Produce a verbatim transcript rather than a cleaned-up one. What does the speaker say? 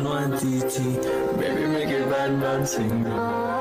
one T T. Baby, make it bad man single.